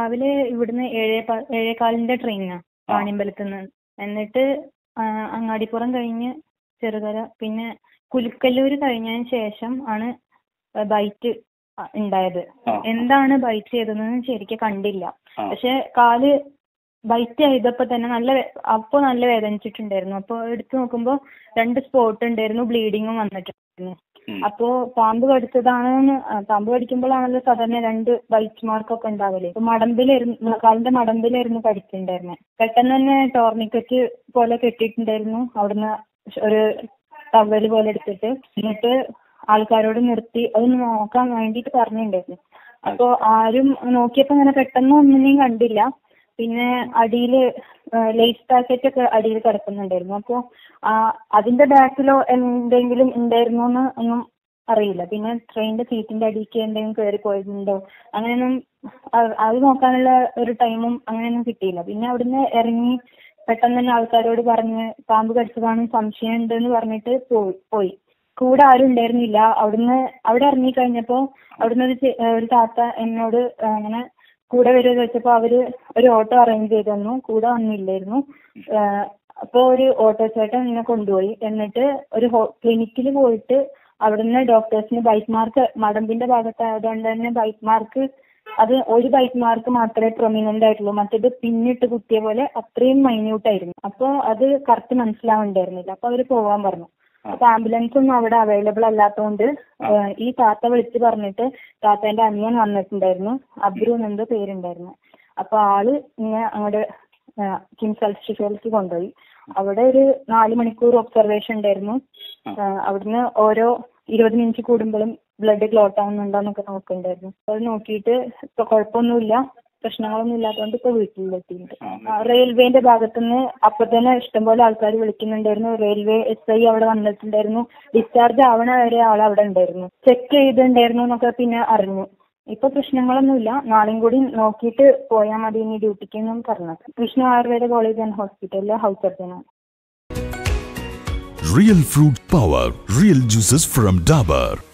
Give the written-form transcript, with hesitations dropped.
രാവിലെ ഇവിടുന്ന് 7:15 ട്രെയിനാണ് വാണിയമ്പലത്ത് നിന്ന്. എന്നിട്ട് അങ്ങാടിപ്പുറം കഴിഞ്ഞ് ചെറുകര, പിന്നെ കുലുക്കല്ലൂർ കഴിഞ്ഞതിന് ശേഷം ആണ് ബൈറ്റ് ഉണ്ടായത്. എന്താണ് ബൈറ്റ് ചെയ്തതെന്ന് ശരിക്കും കണ്ടില്ല. പക്ഷെ കാല് ബൈറ്റ് ചെയ്തപ്പോ തന്നെ നല്ല വേദനിച്ചിട്ടുണ്ടായിരുന്നു. അപ്പൊ എടുത്തു നോക്കുമ്പോ 2 സ്പോട്ട് ഉണ്ടായിരുന്നു, ബ്ലീഡിങ്ങും വന്നിട്ടുണ്ടായിരുന്നു. അപ്പോ പാമ്പ് കടിച്ചതാണെന്ന്, പാമ്പ് കടിക്കുമ്പോഴാണല്ലോ സാധാരണ 2 ബൈറ്റ് മാർക്കൊക്കെ ഉണ്ടാവല്. കാലിന്റെ മടമ്പിലായിരുന്നു കടിച്ചിട്ടുണ്ടായിരുന്നത്. പെട്ടെന്ന് തന്നെ ടോർണിക്കറ്റ് പോലെ കെട്ടിയിട്ടുണ്ടായിരുന്നു. അവിടുന്ന് ഒരു ടവല് പോലെ എടുത്തിട്ട്, എന്നിട്ട് ആൾക്കാരോട് നിർത്തി അതൊന്ന് നോക്കാൻ വേണ്ടിട്ട് പറഞ്ഞിട്ടുണ്ടായിരുന്നു. അപ്പൊ ആരും നോക്കിയപ്പോ ഇങ്ങനെ പെട്ടെന്ന് ഒന്നിനെയും കണ്ടില്ല. പിന്നെ അടിയില് ലേസ് പാക്കറ്റ് ഒക്കെ അടിയിൽ കിടക്കുന്നുണ്ടായിരുന്നു. അപ്പൊ അതിന്റെ ബാക്കിലോ എന്തെങ്കിലും ഉണ്ടായിരുന്നോന്ന് ഒന്നും അറിയില്ല. പിന്നെ ട്രെയിനിന്റെ സീറ്റിന്റെ അടിക്ക് എന്തെങ്കിലും കയറി പോയിട്ടുണ്ടോ അങ്ങനെയൊന്നും അത് നോക്കാനുള്ള ഒരു ടൈമും അങ്ങനെയൊന്നും കിട്ടിയില്ല. പിന്നെ അവിടുന്ന് ഇറങ്ങി പെട്ടെന്ന് തന്നെ ആൾക്കാരോട് പറഞ്ഞ് പാമ്പ് കടിച്ചതാണ്, സംശയം ഉണ്ട് എന്ന് പറഞ്ഞിട്ട് പോയി. കൂടെ ആരും ഉണ്ടായിരുന്നില്ല. അവിടെ ഇറങ്ങി കഴിഞ്ഞപ്പോ അവിടുന്ന് ഒരു താത്ത എന്നോട് അങ്ങനെ കൂടെ വരുമോ ചോദിച്ചപ്പോ അവര് ഒരു ഓട്ടോ അറേഞ്ച് ചെയ്ത് തന്നു. കൂടെ വന്നില്ലായിരുന്നു. അപ്പൊ ഒരു ഓട്ടോ ചേട്ടൻ എന്നെ കൊണ്ടുപോയി. എന്നിട്ട് ഒരു ക്ലിനിക്കിൽ പോയിട്ട് അവിടുന്ന് ഡോക്ടേഴ്സിന് ബൈറ്റ് മാർക്ക് മടമ്പിന്റെ ഭാഗത്തായതുകൊണ്ട് തന്നെ ബൈറ്റ് മാർക്ക്, അത് ഒരു ബൈറ്റ് മാർക്ക് മാത്രമേ പ്രൊമിനന്റ് ആയിട്ടുള്ളൂ. മറ്റേത് പിന്നിട്ട് കുത്തിയ പോലെ അത്രയും മൈന്യൂട്ട് ആയിരുന്നു. അപ്പൊ അത് കറക്റ്റ് മനസ്സിലാവുന്നുണ്ടായിരുന്നില്ല. അപ്പൊ അവര് പോവാൻ പറഞ്ഞു. അപ്പൊ ആംബുലൻസ് ഒന്നും അവിടെ അവൈലബിൾ അല്ലാത്തതുകൊണ്ട് ഈ താത്ത വിളിച്ച് പറഞ്ഞിട്ട് താത്തേന്റെ അനിയൻ വന്നിട്ടുണ്ടായിരുന്നു, അബ്രു എന്നെന്തോ പേരുണ്ടായിരുന്നു. അപ്പൊ ആള് ഇങ്ങനെ അങ്ങോട്ട് കിംസ് ഹോസ്പിറ്റലിലേക്ക് കൊണ്ടുപോയി. അവിടെ ഒരു 4 മണിക്കൂർ ഒബ്സർവേഷൻ ഉണ്ടായിരുന്നു. അവിടുന്ന് ഓരോ 20 മിനിറ്റ് കൂടുമ്പോഴും ബ്ലഡ് ക്ലോട്ട് ആവുന്നുണ്ടോന്നൊക്കെ നോക്കുന്നുണ്ടായിരുന്നു. അത് നോക്കിയിട്ട് ഇപ്പൊ കുഴപ്പമൊന്നുമില്ല, പ്രശ്നങ്ങളൊന്നും ഇല്ലാത്തതുകൊണ്ട് ഇപ്പൊ വീട്ടിലെത്തിയിട്ടുണ്ട്. റെയിൽവേന്റെ ഭാഗത്തുനിന്ന് അപ്പൊ തന്നെ ഇഷ്ടംപോലെ ആൾക്കാർ വിളിക്കുന്നുണ്ടായിരുന്നു. റെയിൽവേ SI അവിടെ വന്നിട്ടുണ്ടായിരുന്നു. ഡിസ്ചാർജ് ആവണ വരെ അവിടെ ഉണ്ടായിരുന്നു. ചെക്ക് ചെയ്തിട്ടുണ്ടായിരുന്നു എന്നൊക്കെ പിന്നെ അറിഞ്ഞു. ഇപ്പൊ പ്രശ്നങ്ങളൊന്നുമില്ല, നാളെയും കൂടി നോക്കിയിട്ട് പോയാൽ മതി ഇനി ഡ്യൂട്ടിക്ക് എന്നും പറഞ്ഞത്. വിഷ്ണു ആയുർവേദ കോളേജ് ആൻഡ് ഹോസ്പിറ്റലിലെ ഹൗസ് സർജനാണ്. Real fruit power, real juices from Dabur.